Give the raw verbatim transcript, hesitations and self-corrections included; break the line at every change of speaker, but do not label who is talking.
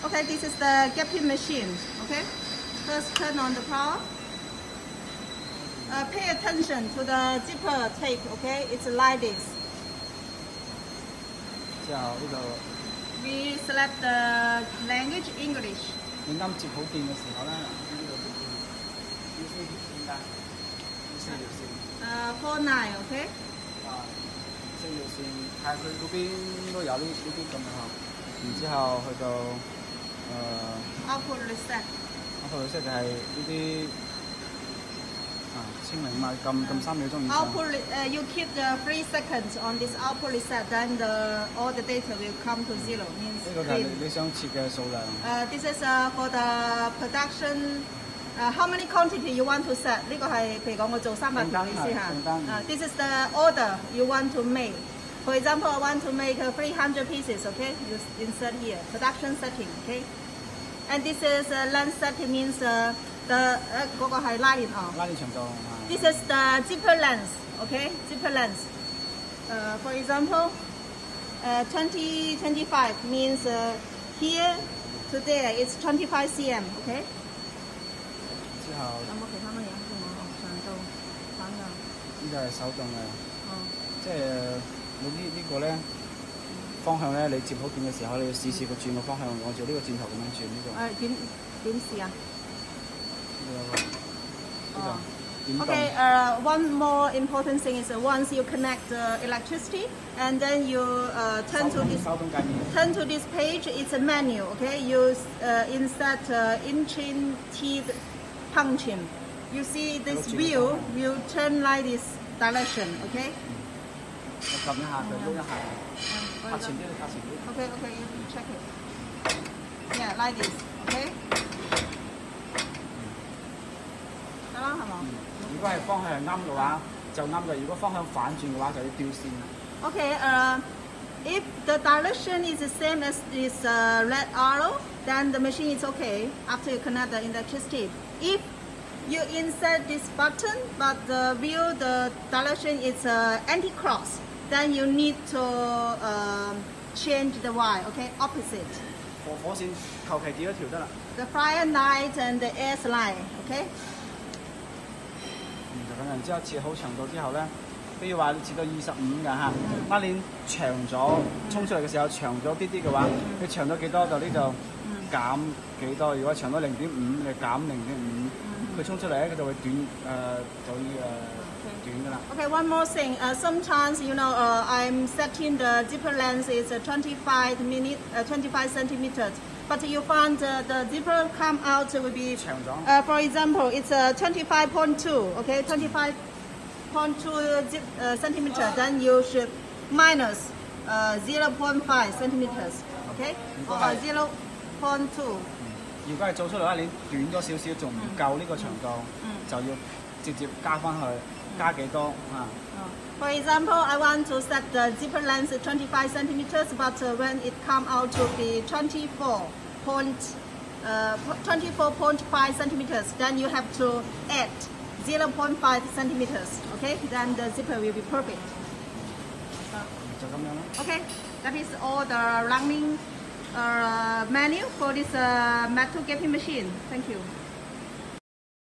Okay, this is the gapping machine. Okay, first turn on the power. Uh, pay attention to the zipper tape. Okay, it's like this.
之後呢度
We select the language English.
你啱接好電嘅時候咧，呢度要四條線㗎，要四條線。
Uh, four nine. Okay.
啊，四條線，係佢嗰邊都有呢呢啲咁樣嚇。然之後去到誒
Output reset.
output reset 就係呢啲啊清零嘛，撳撳三秒鐘以上。
Output, uh, you keep the three seconds on this output reset, then the all the data will come to zero. Means
呢個就係你你想設嘅數量。
Uh, this is uh, for the production. Uh, how many quantity you want to set? 呢個係譬如講我做三百條意思嚇。Uh, this is the order you want to make. For example, I want to make uh, three hundred pieces. Okay, you insert here production setting. Okay, and this is uh, length setting means uh, the 誒嗰個係拉鏈哦。
拉鏈長度。
This is the zipper length. Okay, zipper length. Uh, for example, uh, twenty twenty-five means uh, here to there it's twenty-five centimeters. Okay.
之後
有冇其他乜嘢？長度、反向。
呢個係手動嘅。
哦。
即係你呢呢個咧方向咧，你接好電嘅時候，你要試試個轉個方向，按照呢個轉頭咁樣轉呢個。
誒點點試啊？
呢個呢個。
Okay, uh, one more important thing is uh, once you connect the electricity and then you uh, turn to this turn to this page, it's a menu. Okay, you uh, insert uh, inching teeth punching. You see this wheel will turn like this direction. Okay.
我撳一下佢，喐一下。拍前啲，拍前啲。
Okay, okay, you check it. Yeah, like this. Okay. 得啦，係嘛？
如果係方向啱嘅話，就啱嘅；如果方向反轉嘅話，就要掉線。
Okay, uh, if the direction is the same as this uh, red arrow, then the machine is okay after you connect the electricity. If you insert this button, but the wheel, the direction is uh, anti-cross, then you need to uh, change the Y, okay, opposite.
火火線求其調一調得啦。
The fire light and the air line, okay.
咁然之後切好長度之後咧，比如話你切到二十五㗎嚇，拉鏈長咗，衝出嚟嘅時候長咗啲啲嘅話，你長到幾多就呢度減幾多。如果長到零點五，你減零點五，佢衝出嚟咧佢就會短誒、呃、就會誒、呃、短㗎啦。
Okay, one more thing. Uh, sometimes you know uh, I'm setting the zipper length is uh, twenty-five minute, uh, twenty-five centimeters. But you find uh, the zipper come out will be, uh, for example, it's uh, twenty-five point two, okay, twenty-five point two zip, uh, centimeters. Then you should minus uh, zero point five centimeters, okay, or zero point two.
如果係做出嚟拉鏈短咗少少，仲唔夠呢個長度，就要直接加翻去，加幾多啊？
For example, I want to set the zipper length twenty-five centimeters, but uh, when it come out to be twenty-four point five centimeters, then you have to add zero point five centimeters. Okay, then the zipper will be perfect. Okay, that is all the running uh, menu for this uh, metal gapping machine. Thank you.